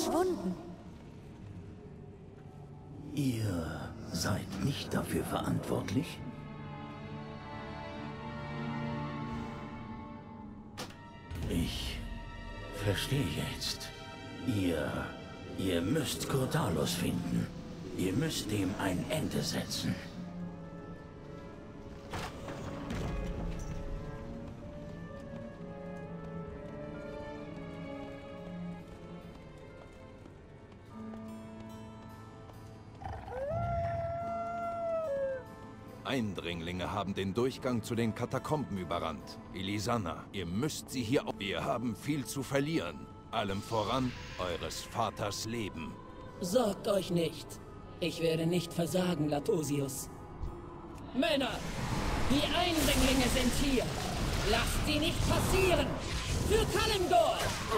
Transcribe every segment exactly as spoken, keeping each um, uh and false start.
verschwunden. Ihr seid nicht dafür verantwortlich? Ich verstehe jetzt. Ihr... Ihr müsst Cordalos finden. Ihr müsst dem ein Ende setzen. Eindringlinge haben den Durchgang zu den Katakomben überrannt. Elisana, ihr müsst sie hier... Wir haben viel zu verlieren. Allem voran eures Vaters Leben. Sorgt euch nicht. Ich werde nicht versagen, Latosius. Männer, die Eindringlinge sind hier. Lasst sie nicht passieren. Für Kalimdor!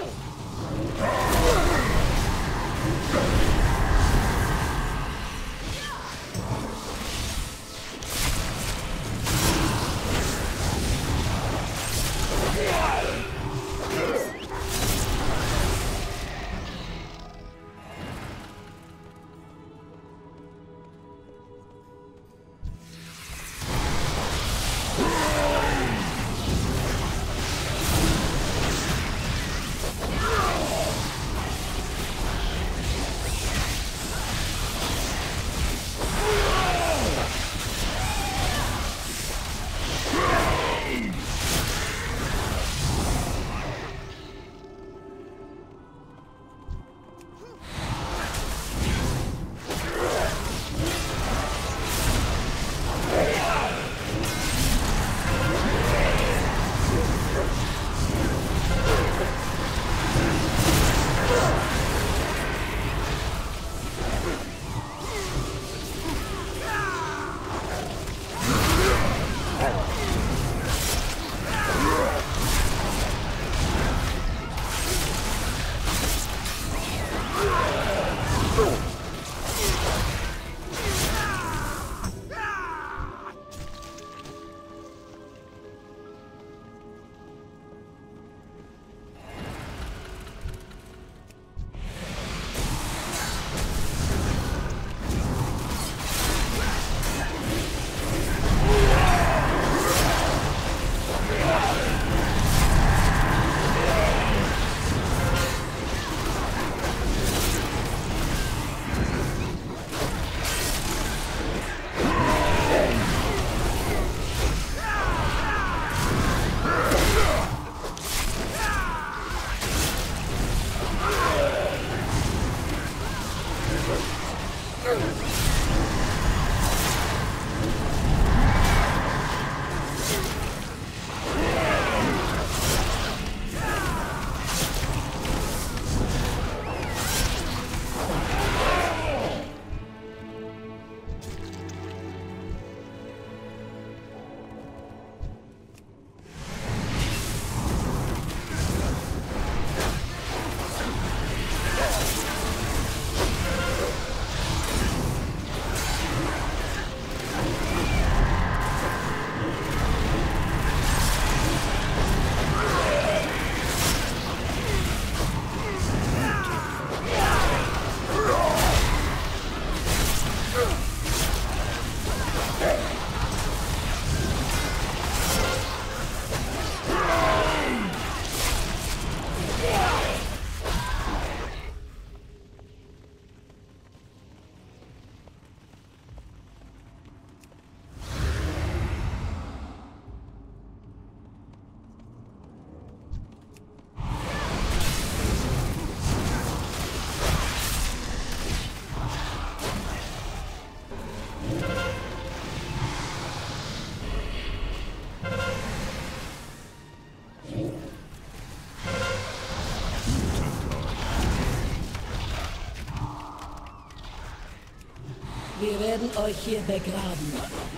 Wir werden euch hier begraben.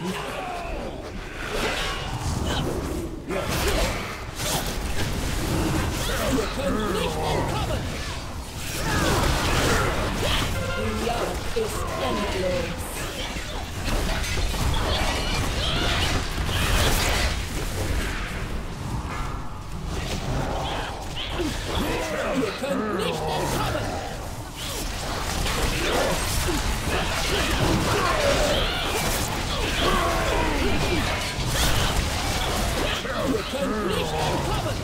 Ihr könnt nicht entkommen! Die Jagd ist endlos! Ihr könnt nicht entkommen! Ihr könnt nicht entkommen!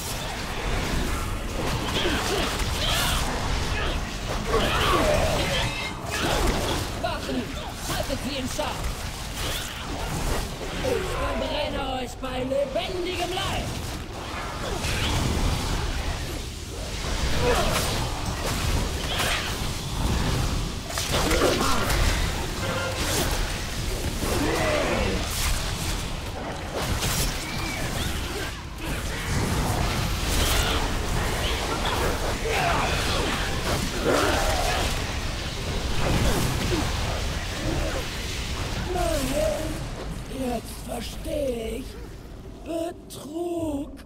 Wachen! Haltet sie in Schach! Ich verbrenne euch bei lebendigem Leib! Nein, jetzt verstehe ich. Betrug.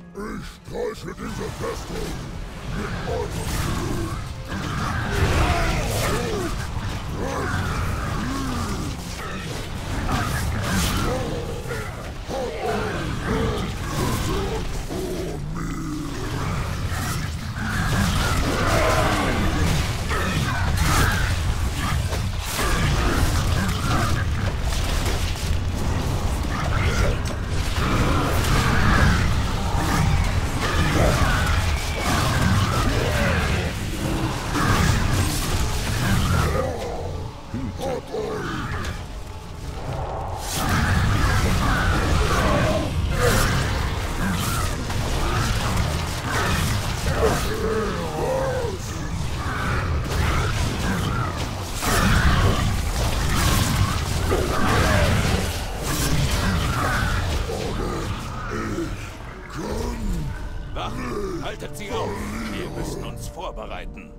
Ich streiche diese Festung mit meinem Wachen, haltet sie auf! Wir müssen uns vorbereiten.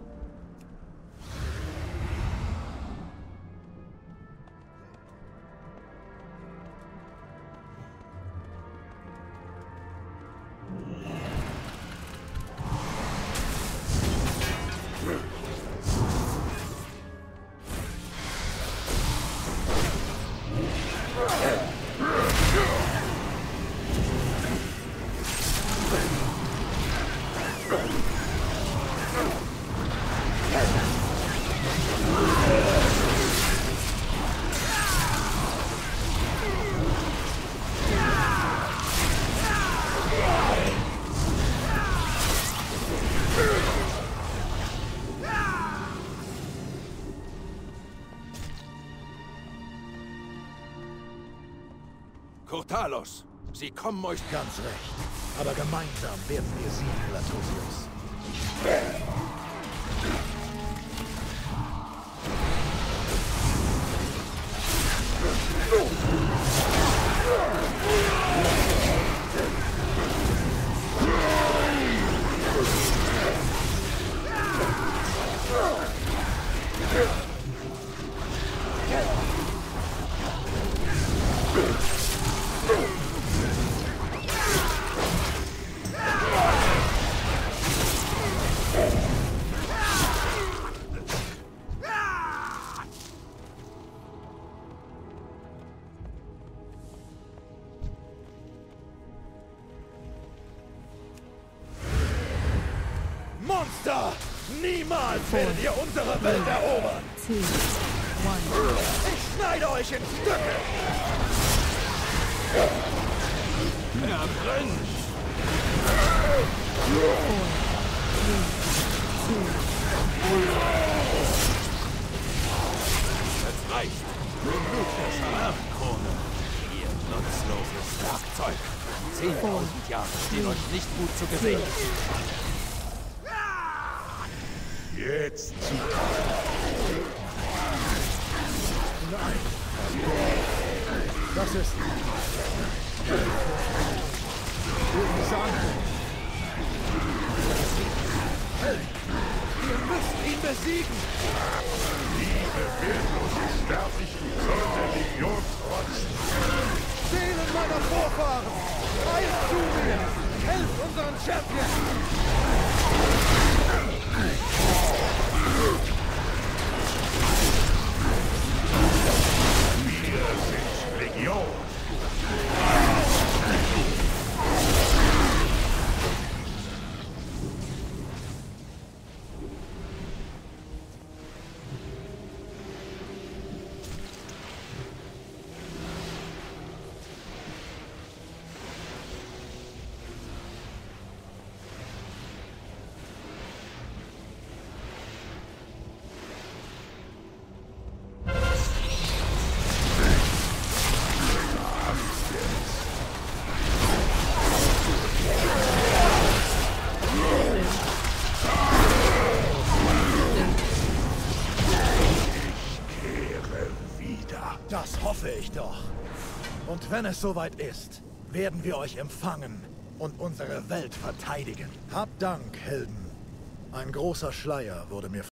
Kurtalos, sie kommen euch... Ganz recht. Aber gemeinsam werden wir siegen, Latosius. Monster! Niemals werdet ihr unsere Welt erobern! Two, one. Ich schneide euch in Stücke! Er brennt! Four, three, two, Es reicht! Blut der Schalamkrone! Ihr nutzloses Werkzeug! Zehntausend Jahre stehen euch nicht gut zu Gesicht! Jetzt zu. Nein! Das ist... Elisana! Hey! Ihr müsst ihn besiegen! Diese wertlose Sterblichkeit soll der Legion trotzen. Seelen meiner Vorfahren! Eilt zu mir! Helft unseren Champion! Wir sind Legion. Das hoffe ich doch. Und wenn es soweit ist, werden wir euch empfangen und unsere Welt verteidigen. Habt Dank, Helden. Ein großer Schleier wurde mir